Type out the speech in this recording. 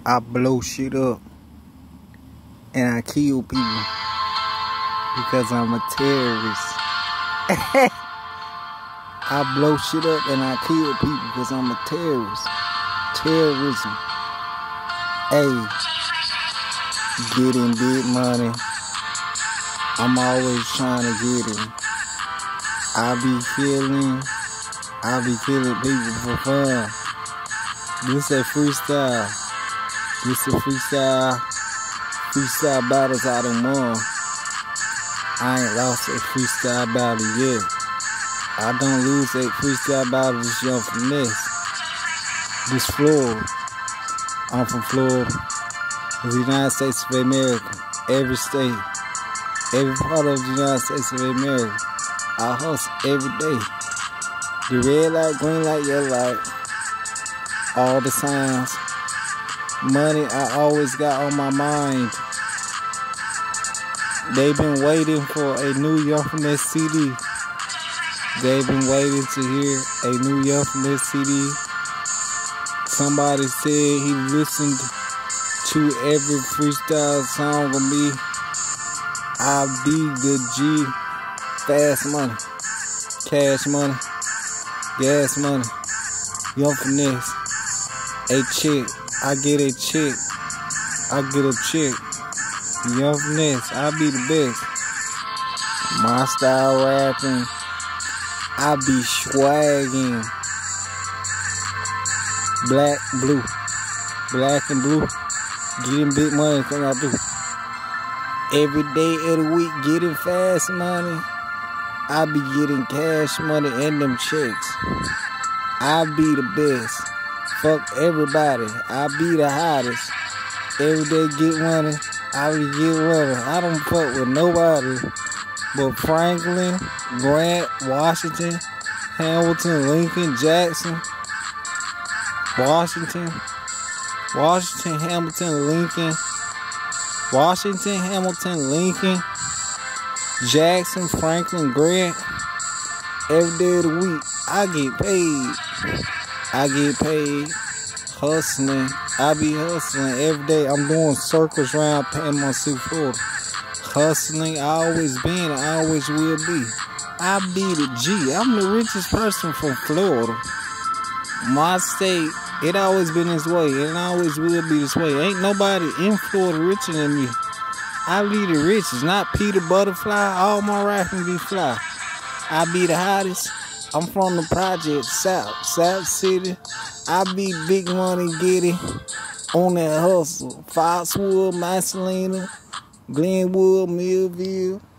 I blow shit up and I kill people because I'm a terrorist. I blow shit up and I kill people because I'm a terrorist. Terrorism. Hey, getting big money. I'm always trying to get it. I be killing people for fun. This a freestyle. This a freestyle battles I done won. I ain't lost a freestyle battle yet. I don't lose a freestyle battle this young finesse. This Florida. I'm from Florida. The United States of America. Every state. Every part of the United States of America. I hustle every day. The red light, green light, yellow light. All the signs. Money I always got on my mind. They've been waiting for a new Young Finesse CD. They've been waiting to hear a new Young Finesse CD. Somebody said he listened to every freestyle song of me. I'll be the G. Fast money. Cash money. Gas money. Young Finesse. A chick. I get a chick. I get a chick. Young Finesse. I be the best. My style rapping. I be swagging. Black, blue. Black and blue. Getting big money thing I do. Every day of the week getting fast money. I be getting cash money and them checks. I be the best. Fuck everybody. I be the hottest. Every day get money. I be get money. I don't fuck with nobody but Franklin, Grant, Washington, Hamilton, Lincoln, Jackson, Washington, Hamilton, Lincoln, Jackson, Franklin, Grant. Every day of the week, I get paid. I get paid hustling. I be hustling every day. I'm doing circles around Panama City, Florida. Hustling, I always been, I always will be. I be the G. I'm the richest person from Florida. My state, it always been this way, and it always will be this way. Ain't nobody in Florida richer than me. I be the richest, not Peter Butterfly. All my rapping be fly. I be the hottest. I'm from the project, South City. I be big money, get it, on that hustle. Foxwood, Marcelina, Glenwood, Millville.